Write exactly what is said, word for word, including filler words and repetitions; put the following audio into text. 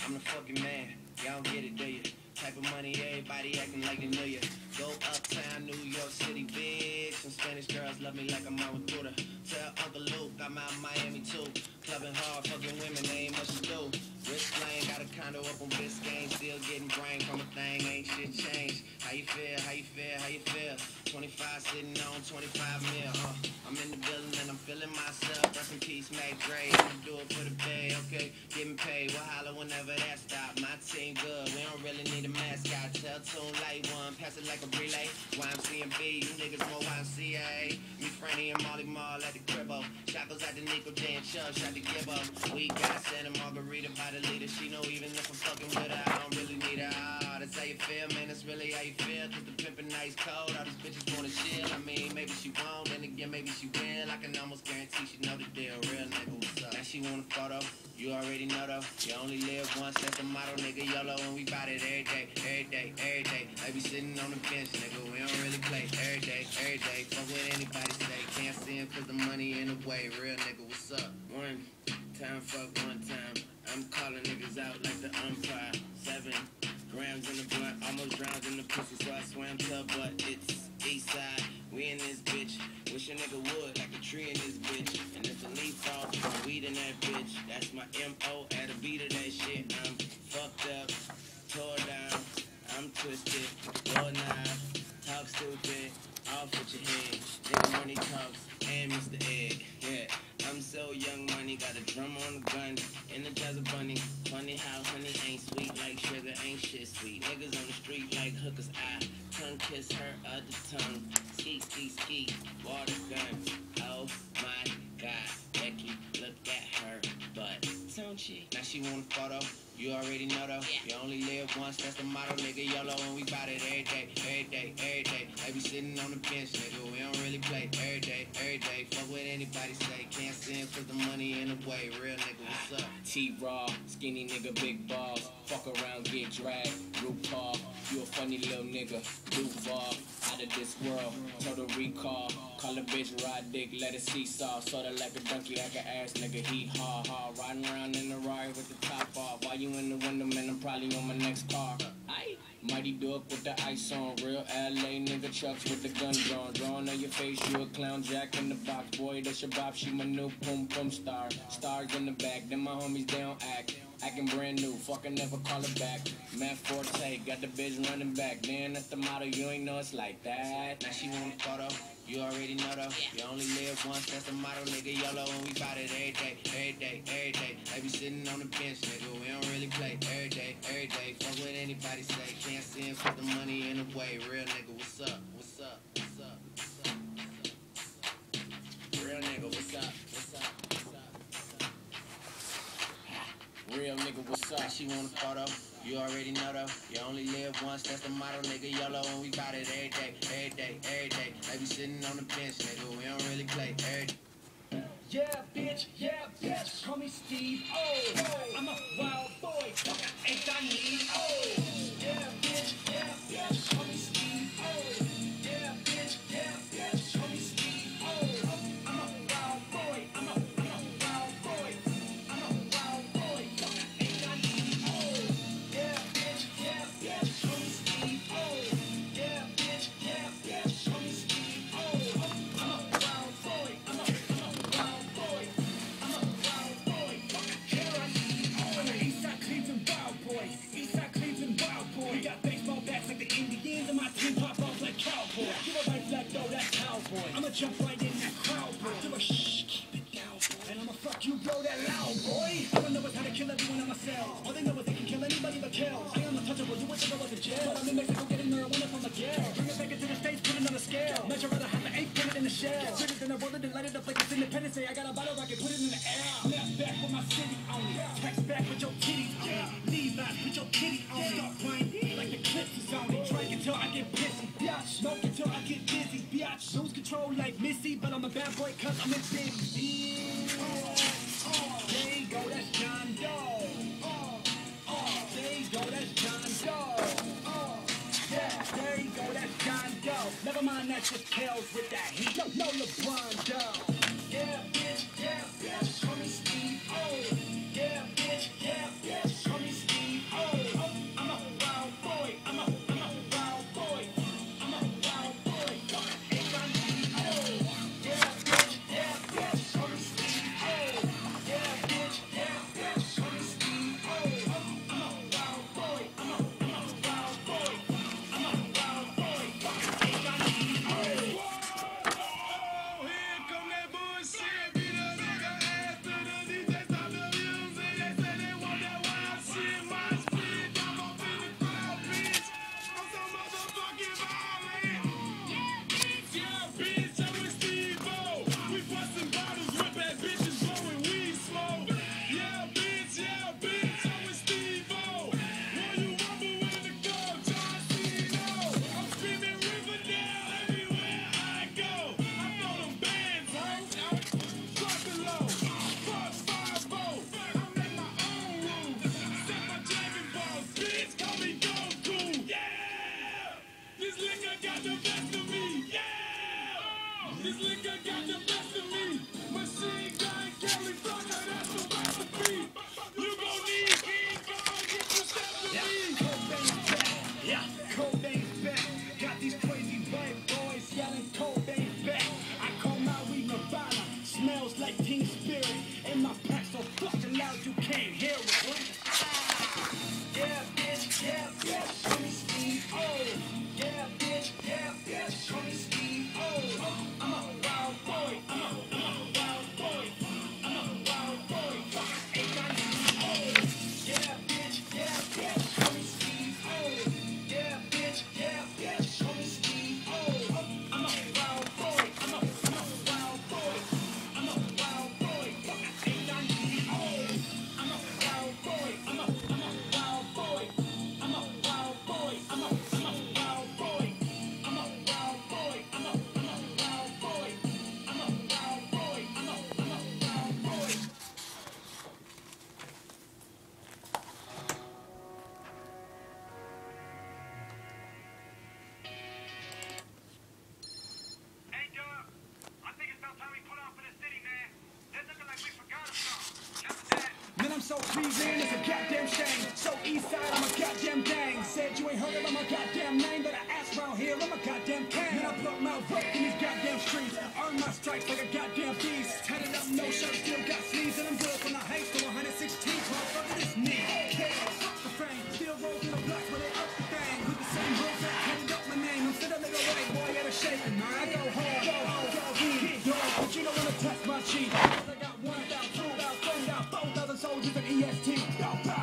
I'm the fucking man. Y'all don't get it, do you? Type of money, everybody acting like they know you. Go uptown, New York City, bitch. Some Spanish girls love me like I'm out with Buddha. Tell Uncle Luke I'm out in Miami too. Clubbing hard, fucking women, they ain't much to do. Rich flame, got a condo up on Biscayne. Still getting brain from a thing, ain't shit changed. How you feel, how you feel, how you feel? twenty-five sitting on twenty-five mil, huh? I'm in the building and I'm feeling myself. Rest in peace, Mac Dre. I'ma do it for the pay, okay? Getting paid, we'll holler whenever that stop. My team good, we don't really need a mascot. Tell Tune Light One, pass it like a relay. Y M C and B, you niggas more Y M C A. Me, Franny, and Molly Mall at the cribbo. Shackles at the Nico J and Chubb, shot to give up. We got Santa Margarita by the leader. She know even if I'm fucking with her, I don't really need her. Oh, that's how you feel, man, that's really how you feel. Cause the pimpin' nice cold, all these bitches wanna chill. I mean, maybe she won't, then again, maybe she will. I can almost guarantee she know the deal. Real nigga, what's up? Now she want a photo, you already know though. You only live once, that's the motto, nigga. YOLO, and we bout it every day, every day, every day. I be sitting on the bench, nigga, we don't really play. Every day, every day, fuck what anybody say. Can't see him cause the money in the way. Real nigga, what's up? One time, fuck one time. I'm calling niggas out like the umpire. Seven grams in the blunt, almost drowned in the pussy, so I swam to, but it's east side. We in this bitch. Wish a nigga would, like a tree in this bitch. And if a leaf falls, some weed in that bitch. That's my M O at a beat of that shit. I'm fucked up, tore down, I'm twisted, door knife, talk stupid, off with your head. Nigga money talks, and Mister Ed. Yeah, I'm so young money, got a drum on the gun, energize a bunny. Funny how honey ain't sweet like sugar, ain't shit sweet. Niggas on the street like hookers, I tongue kiss her other tongue. Ski, ski, ski, water gun. Oh my God, Becky, look at her butt. Don't she? Now she want a photo. You already know though. You only live once, that's the motto, nigga. YOLO, and we bout it every day, every day, every day. I be sitting on the bench, nigga. We don't really play every day, every day. Fuck what anybody say. Can't sin cause the money in the way. Real nigga, what's up? T-Raw, skinny nigga, big balls. Fuck around, get dragged. RuPaul, you a funny little nigga. Duval, out of this world. Total recall. Call a bitch, ride dick, let it seesaw. Sorta like a donkey, like an ass nigga. He ha ha. Riding around in the ride with the top off. Why you in the window, man? I'm probably on my next car. Aye. Mighty Duck with the ice on. Real L A nigga Chucks with the gun drawn. Drawing on your face, you a clown. Jack in the box. Boy, that's your bop. She my new pum pum star. Stars in the back. Then my homies, they don't act. Acting brand new, fucking never call it back. Matt Forte, got the bitch running back. Then that's the motto, you ain't know it's like that. Now she want a photo, you already know though. You only live once, that's the motto, nigga. YOLO, and we bout it every day, every day, every day. I be sitting on the bench, nigga. We don't really play every day, every day. Fuck what anybody say. Can't see him put the money in the way. Real nigga, what's up? What's up? What's up? What's up? What's up? Real nigga, what's up? What's up? Real nigga, what's up? She want a photo, you already know though. You only live once, that's the motto, nigga. YOLO, and we bout it every day, every day, every day. I be sitting on the bench, nigga. We don't really play every day. Yeah, bitch, yeah, bitch. Call me Steve. Oh, I'm a wild boy. Ain't I need? Oh, yeah, bitch, yeah, bitch. Call me Steve. Oh, yeah, bitch, yeah, bitch. Call me Steve. Oh, I'm a wild boy. I'm a, I'm a wild boy. I'm a wild boy. Ain't I need? Oh, yeah, bitch, yeah, bitch. Call me Steve. Oh, yeah, bitch, yeah, bitch. Call me Steve. Oh, I'm a wild boy. I'm a, I'm a wild boy. I'm a wild boy. Here I need. Oh, the Eastside Cleveland wild boys. Eastside Cleveland wild boy. We got baseball bats like the Indians, and my team pop off like cowboy. Give a right flag, though, that's cowboy. I'ma jump right in that crowd, boy. Do a shh, keep it down, boy. And I'ma fuck you, blow that loud, boy. All I know is how to kill everyone in my cells. All they know is they can kill anybody but kills. I am untouchable, do it if I was in jail. But I'm in Mexico getting marijuana from a jail. Bring it back into the States, put it on a scale. Measure out a half an eighth, put it in the shell. Bigger than I roll it and light it up like it's Independence Day. I got a bottle rocket, put it in the air. Left back with my city on it. Text back with your titties on it. Levi's with your kitty on it. Start playing like the clips is on it. Drink until I get pissy, biatch. Smoke until I get dizzy, biatch. Lose control like Missy, but I'm a bad boy cause I'm a big bitch. Oh, oh, there you go, that's John Doe. Oh, oh, there you go, that's John Doe. Oh, yeah, there you go, that's John Doe. Never mind, that's just Kells with that heat. Yo, no LeBron Doe. Yeah, bitch, yeah, bitch, call me Steve. Oh, yeah, bitch, yeah, bitch, call me Steve. reason it's a goddamn shame. So east side, I'm a goddamn gang. Said you ain't heard of my goddamn name, but I asked round here, I'm a goddamn king. Then I put my work in these goddamn streets. Earn my stripes like a goddamn beast. Tatted up, no shirt, still got sleeves, and I'm good from the heights to one sixteen. Motherfucker, this knee. Yeah, fuck the fame. Still rolls in the block where they up the thing. With the same rules that tatted up my name. I'm still a nigga white boy at a shape. And I go hard, go hard, go hard, dog. But you don't wanna touch my cheek. I got one thousand, two thousand, three thousand, four thousand soldiers in E S T.